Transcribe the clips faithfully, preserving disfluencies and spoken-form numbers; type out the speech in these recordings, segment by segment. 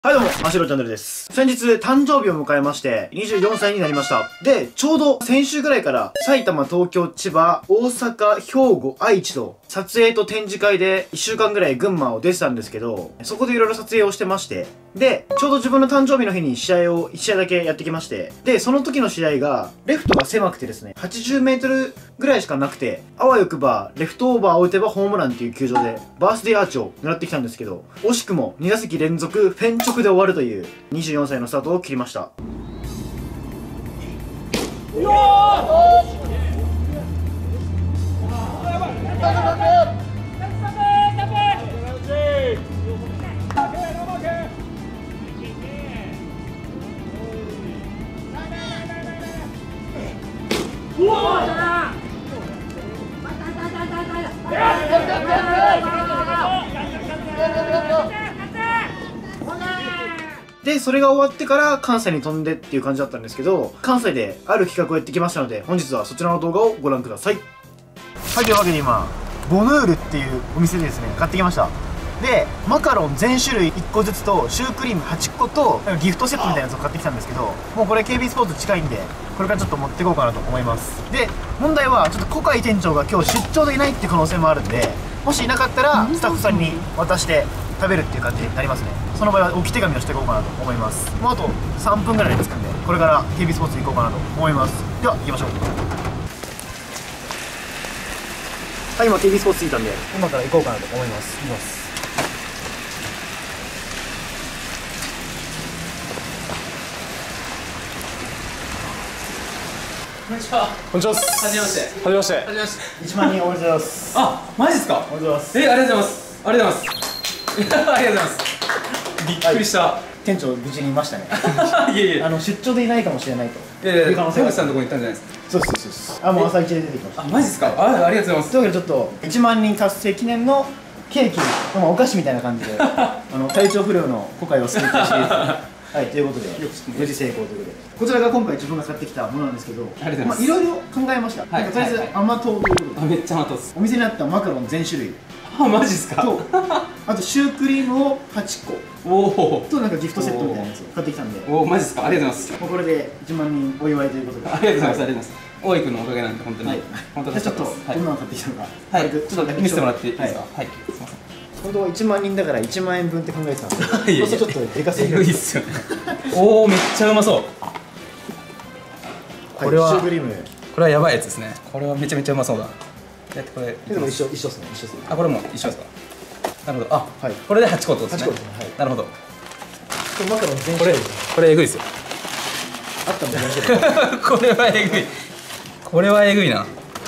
はいどうも、マシロチャンネルです。先日、誕生日を迎えまして、にじゅうよんさいになりました。で、ちょうど先週ぐらいから、埼玉、東京、千葉、大阪、兵庫、愛知と、撮影と展示会でいっしゅうかんぐらい群馬を出てたんですけど、そこでいろいろ撮影をしてまして、で、ちょうど自分の誕生日の日に試合をいち試合だけやってきまして、で、その時の試合が、レフトが狭くてですね、はちじゅうメートルぐらいしかなくて、あわよくば、レフトオーバーを打てばホームランっていう球場で、バースデーアーチを狙ってきたんですけど、惜しくもに打席連続、フェン直で終わるという、にじゅうよんさいのスタートを切りました。で、それが終わってから関西に飛んでっていう感じだったんですけど、関西である企画をやってきましたので、本日はそちらの動画をご覧ください。はい、というわけで今、ボヌールっていうお店でですね、買ってきました。で、マカロン全種類いっこずつと、シュークリームはちことギフトセットみたいなやつを買ってきたんですけど、もうこれ ケービー スポーツ近いんで、これからちょっと持っていこうかなと思います。で、問題はちょっと小海店長が今日出張でいないっていう可能性もあるんで、もしいなかったらスタッフさんに渡して食べるっていう感じになりますね。その場合は置き手紙をしていこうかなと思います。もうあとさんぷんぐらいで着くんで、これから ケービー スポーツ行こうかなと思います。では行きましょう。はい、今 ケービー スポーツ着いたんで、今から行こうかなと思います。行きます。 こんにちは。 こんにちは。はじめまして。 じめまして。 はじめまして。 いちまんにんおめでとうございます。 あ、マジですか。 おめでとうございます。 え、ありがとうございます。ありがとうございます。ありがとうございます。びっくりした。 店長無事にいましたね。 いえいえ。 あの出張でいないかもしれないと。 いやいや、 田口さんのところに行ったんじゃないですか。 そうですそうです。あ、もう朝一で出てきました。 あ、マジですか。あ、ありがとうございます。 というわけでちょっといちまんにん達成記念のケーキ、まあ、お菓子みたいな感じであの体調不良の小海を救ってシリーズはい、ということで無事成功ということで、こちらが今回自分が使ってきたものなんですけど、 ありがとうございます。 いろいろ考えました。なんかとりあえず甘党ということで、 あ、めっちゃ甘党です。 お店にあったマカロン全種類あ、マジですか。 と、あとシュークリームをはちこおお。 と、なんかギフトセットみたいなやつを買ってきたんで、 おお、マジですか。ありがとうございます。 もうこれでいちまんにんお祝いということで、 ありがとうございます。ありがとうございます。大井君のおかげなんで本当に。本当じゃあちょっとどはい。 んなの買ってきたのか、 はい。ちょっと見せてもらっていいですか。はい。すみません。 本当はいちまんにんだからいちまんえんぶんって考えてたんですけど、そうするとちょっとでかすぎる。 いいっすよね。おお、めっちゃうまそう。これはシュークリーム、 これはやばいやつですね。これはめちゃめちゃうまそうだ。えっとこれでも一緒一緒ですね、一緒ですね。 あ、これも一緒ですか。なるほど。あ、 はい、 これではちこってことですね。 はちこですね。はい。 なるほど。 マカロン全これこれえぐいですよ。 あったんだこれはえぐい。これはえぐいな。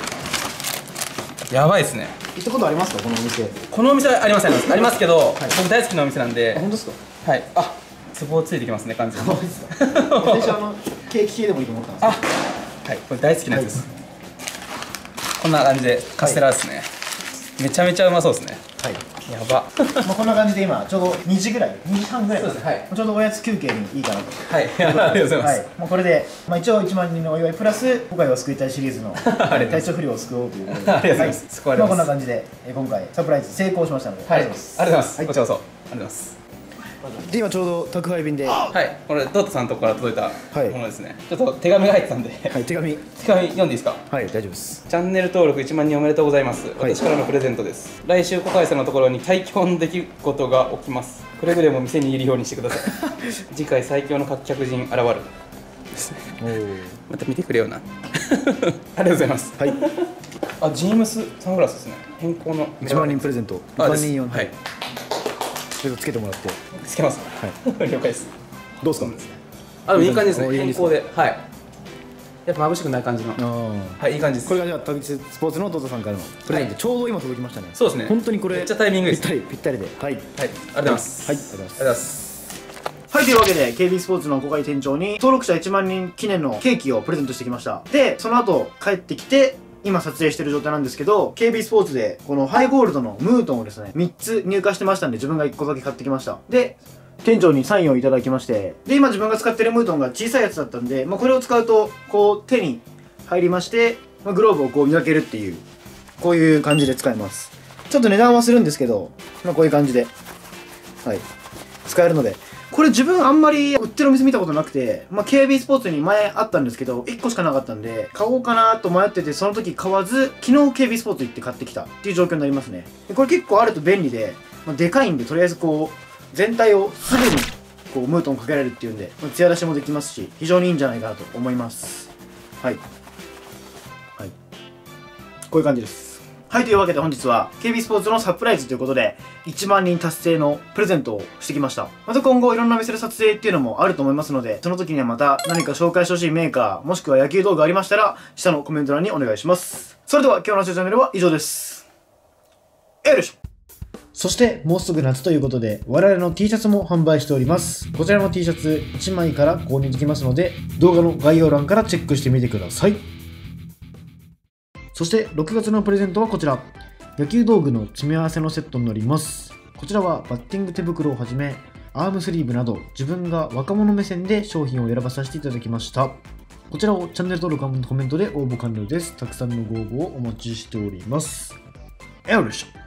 やばいですね。 行ったことありますか、このお店。 このお店はありますありますありますけど、僕大好きなお店なんあ、 で。 本当ですか。 はい。あ、ツボついてきますね、完全に。 そうですか。私あのケーキ系でもいいと思ったんですあ、はい、これ大好きなやつです。こんな感じでカステラですね。めちゃめちゃうまそうですね。 はい。 やば。 まあこんな感じで今ちょうどにじぐらい、にじはんぐらいかな。 そうですね、はいちょうどおやつ休憩にいいかなと。 はい、ありがとうございます。 はい。もうこれで、まあ一応いちまんにんのお祝いプラス今回は救いたいシリーズの体調不良を救おうということで。 ありがとうございます救われます。 まあこんな感じでえ今回サプライズ成功しましたので、 はい、ありがとうございます。 はいこちらこそ、ありがとうございます。 で今ちょうど宅配便で、ははい、これドットさんのとこから届いたはいものですね。ちょっと手紙が入ってたんで、 い手紙、 手紙読んでいいですか。 はい大丈夫です。 チャンネル登録いちまんにんおめでとうございます。 はい私からのプレゼントです。来週小海さんのところに最強の出来事が起きます。くれぐれも店にいるようにしてください。次回最強の客客人現る。 おお。 また見てくれよな。ありがとうございます。 はい。 あ、ジームスサングラスですね。変更のいちまんにんプレゼント。いちあですまんにん用のはい。 ちょっとつけてもらって。 つけます。 はい。 了解です。 どうですか。 あ、でもいい感じですね。 おいいですか変更で、はい。やっぱ眩しくない感じの。 あはい、いい感じです。 これがじゃあ田口スポーツの弟さんからのプレゼント、ちょうど今届きましたね。 そうですね。 本当にこれめっちゃタイミングです。 ぴったりぴったりで、はいはい、ありがとうございます。 はい、ありがとうございます。 ありがとうございます。 はい、というわけで ケービー スポーツの小海店長に登録者いちまんにん記念のケーキをプレゼントしてきました。でその後帰ってきて今撮影してる状態なんですけど、 ケービー スポーツでこのハイゴールドのムートンをですねみっつ入荷してましたんで、自分がいっこだけ買ってきました。で店長にサインをいただきまして、で今自分が使ってるムートンが小さいやつだったんで、まあ、これを使うとこう手に入りまして、まあ、グローブをこう磨けるっていう、こういう感じで使えます。ちょっと値段はするんですけど、まあ、こういう感じではい使えるので、 これ自分あんまり売ってるお店見たことなくて、まあ、ケービー スポーツに前あったんですけど、いっこしかなかったんで、買おうかなと迷ってて、その時買わず、昨日 ケービー スポーツ行って買ってきたっていう状況になりますね。でこれ結構あると便利で、まあ、でかいんで、とりあえずこう、全体をすぐにこうムートンかけられるっていうんで、まあ、艶出しもできますし、非常にいいんじゃないかなと思います。はい。はい。こういう感じです。はい、というわけで本日は ケービー スポーツのサプライズということでいちまんにん達成のプレゼントをしてきました。また今後いろんなお店で撮影っていうのもあると思いますので、その時にはまた何か紹介してほしいメーカーもしくは野球動画ありましたら下のコメント欄にお願いします。それでは今日のチャンネルは以上です。よいしょ。そしてもうすぐ夏ということで我々の T シャツも販売しております。こちらの T シャツいちまいから購入できますので動画の概要欄からチェックしてみてください。そしてろくがつのプレゼントはこちら。野球道具の詰め合わせのセットになります。こちらはバッティング手袋をはじめ、アームスリーブなど自分が若者目線で商品を選ばさせていただきました。こちらをチャンネル登録、コメントで応募完了です。たくさんのご応募をお待ちしております。よいしょ。